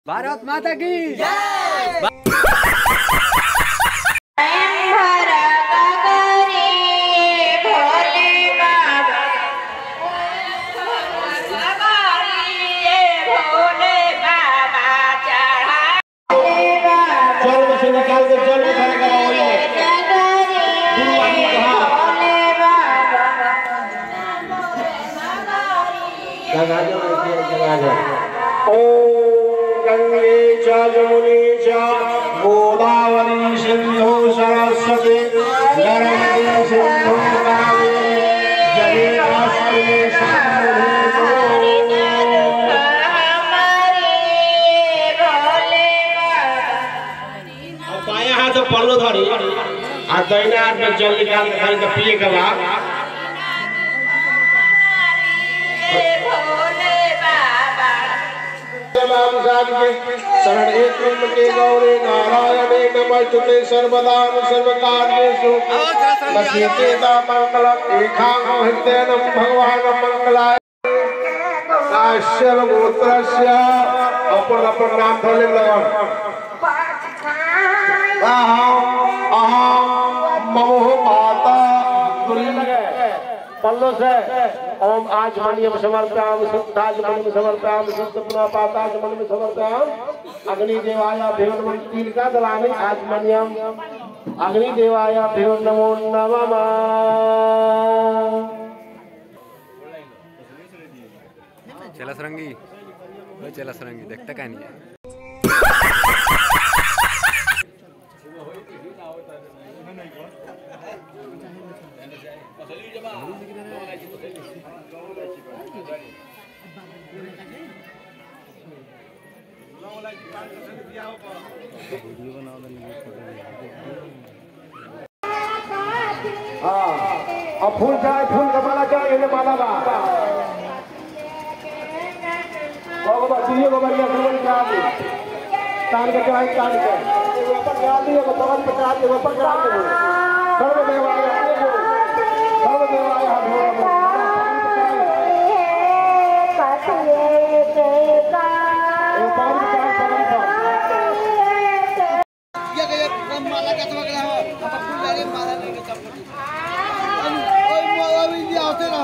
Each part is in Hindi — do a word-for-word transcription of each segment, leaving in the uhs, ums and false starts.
भारत माता की जय। निकाल के जल में खड़े करा हुई है गुरुवार ने कहा जगा जो जगा जो ओम गंगे च यमुने च गोदावरी सिंधु सरस्वती नर्मदे सिंधु कावेरी जलेस्मिन् तो पल्लो धरी आ दैना हाथ में जल निकाल के खाली पिए के बाद शरण एक के गौरे नारायणे नमस्तुते सर्वदा सर्वकार्येषु नमस्ते मंगलम एकांग हृदयनम भगवान मंगलाय काश्यप गोत्रस्य अपन अपन नाम धरे लगन अहम अहम ममो माता पल्लो से ओम आज मणियम समर्पयामि शुद्धाज मणिम समर्पयामि शुद्ध पुनः पाताज मणिम समर्पयामि अग्नि देवाय भैरव तीन का दलाने आज मणियम अग्नि देवाय भैरव नमो नमः। चला सरंगी चला सरंगी देखता क्या नहीं है। हाँ अब फूल चाहे फूल का माला चाहे इन्हें माला बा बाबा चिड़ियों को बढ़िया फूल चढ़ा दी कान के चढ़ाई कान के ऊपर चढ़ा दी है पवन पे चढ़ा दी ऊपर चढ़ा दी सर्व देवाय सर्व देवाय माला का तो अगला हो फूल वाले माला लेके सब ओए मोला भी दिया होते ना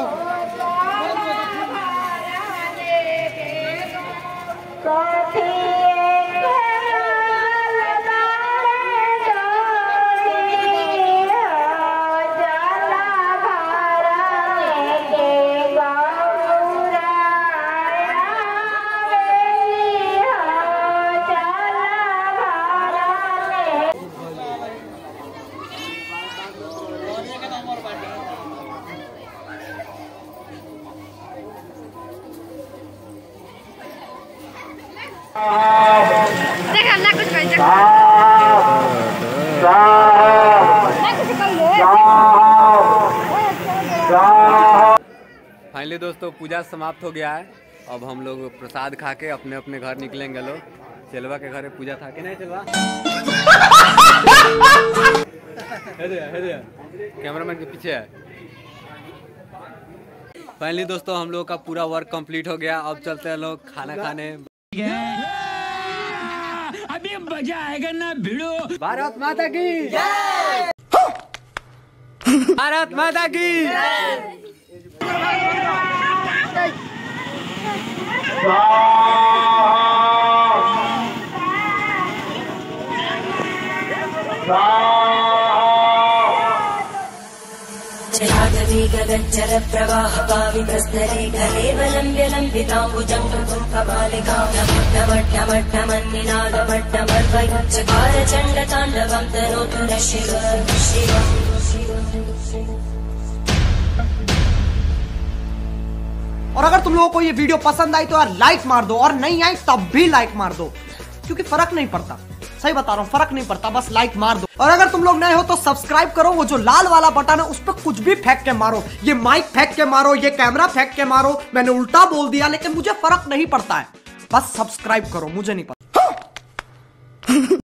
फाइनली दोस्तों पूजा समाप्त हो गया है। अब हम लोग प्रसाद खा के अपने अपने घर निकलेंगे। लोग चलवा के घर पूजा था कि नहीं चलवा कैमरामैन के पीछे है। फाइनली दोस्तों हम लोग का पूरा वर्क कंप्लीट हो गया। अब चलते हैं लोग खाना खाने। अभी मजा आएगा ना भिड़ो। भारत माता की जय। भारत माता की जय। गगनचर प्रवाह पावितस्तरे कलेवलम्ब्य लम्बिताम्बुजं कमलिकामट्टमट्टमट्टमन्निनादमट्टमर्वयुच्चकार चण्डताण्डवं तनोतु नः शिवः शिवः। और अगर तुम लोगों को ये वीडियो पसंद आई तो यार लाइक मार दो, और नहीं आई तब भी लाइक मार दो, क्योंकि फर्क नहीं पड़ता। सही बता रहा हूँ, फर्क नहीं पड़ता, बस लाइक मार दो। और अगर तुम लोग नए हो तो सब्सक्राइब करो। वो जो लाल वाला बटन है उस पर कुछ भी फेंक के मारो, ये माइक फेंक के मारो, ये कैमरा फेंक के मारो। मैंने उल्टा बोल दिया लेकिन मुझे फर्क नहीं पड़ता है, बस सब्सक्राइब करो, मुझे नहीं पता।